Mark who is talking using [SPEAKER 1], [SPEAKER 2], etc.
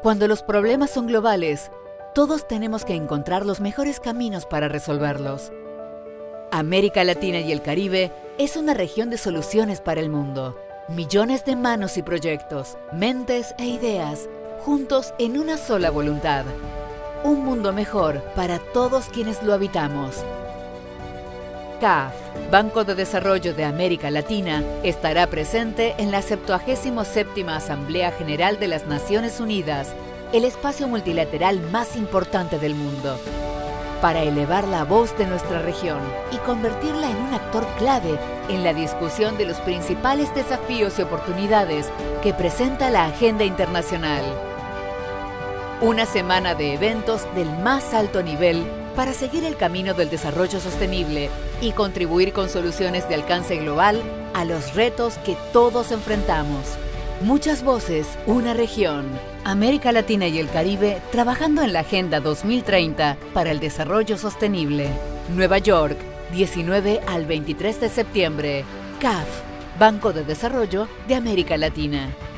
[SPEAKER 1] Cuando los problemas son globales, todos tenemos que encontrar los mejores caminos para resolverlos. América Latina y el Caribe es una región de soluciones para el mundo. Millones de manos y proyectos, mentes e ideas, juntos en una sola voluntad. Un mundo mejor para todos quienes lo habitamos. CAF, Banco de Desarrollo de América Latina, estará presente en la 77ª Asamblea General de las Naciones Unidas, el espacio multilateral más importante del mundo, para elevar la voz de nuestra región y convertirla en un actor clave en la discusión de los principales desafíos y oportunidades que presenta la agenda internacional. Una semana de eventos del más alto nivel para seguir el camino del desarrollo sostenible y contribuir con soluciones de alcance global a los retos que todos enfrentamos. Muchas voces, una región. América Latina y el Caribe trabajando en la Agenda 2030 para el Desarrollo Sostenible. Nueva York, 19 al 23 de septiembre. CAF, Banco de Desarrollo de América Latina.